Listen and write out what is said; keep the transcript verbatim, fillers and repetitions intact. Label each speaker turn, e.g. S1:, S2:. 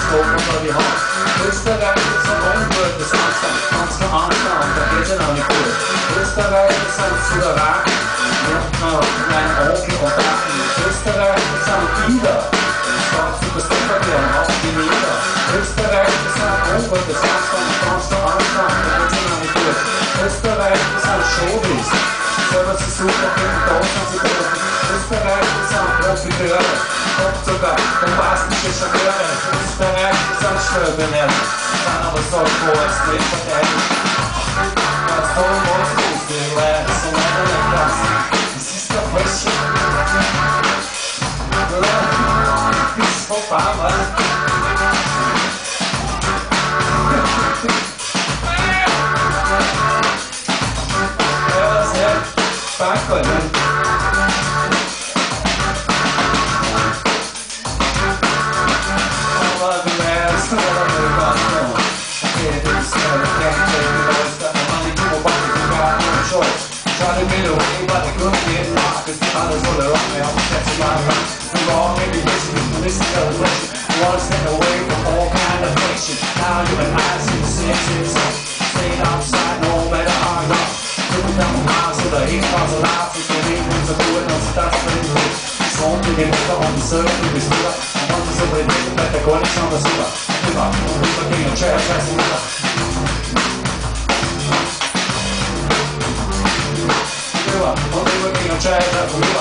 S1: Scopo di home. Questa ragazza sono un word, the sound stuff, constant on sound, vergeten aan die koer. Questa ragazza sono sulla raak, no, mijn ogen op raak. Questa ragazza sono ida, start zu the step again, auf die Nieder. Questa ragazza sono un word, the sound stuff, constant on sound, vergeten aan die koer. Questa ragazza sono showbiz, selber zu suchen, in Deutschland zu dürfen. Questa ragazza sono Profiteure, kommt sogar bombastische Charaktere. Questa ragazza sono Schwörbenen, kann aber so groß nicht verteidigen. Was soll was ist, die Leute so leider nicht das. Das ist doch Wäsche. Bis vorbei, Mann. Ja, was her? Danke, ne? Try to get away, but they couldn't get lost. Cause the others were around me, I'm catching my breath. The wrong maybe listening to this celebration. One step away from all kind of fiction. Now you and I see the same thing. Staying outside no matter how long. Looking down the miles so the heat comes alive. Since the evenings are doing no stuff for the week. Som till din vecka om du söker till din skola. Om man inte så blir det bättre går det som det stora. Du bara, du bara kring och träd, träd som det. Om du var king och träd, träd som det.